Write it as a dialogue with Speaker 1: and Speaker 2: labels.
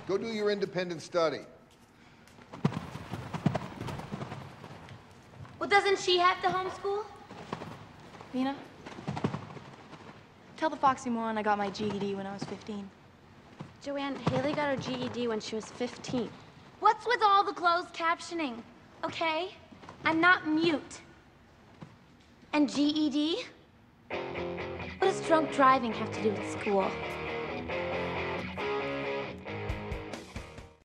Speaker 1: Go do your independent study.
Speaker 2: Well, doesn't she have to homeschool?
Speaker 3: Lena, tell the Foxy moron I got my GED when I was 15.
Speaker 4: Joanne, Haley got her GED when she was 15.
Speaker 2: What's with all the closed captioning? Okay? I'm not mute. And GED? What does drunk driving have to do with school?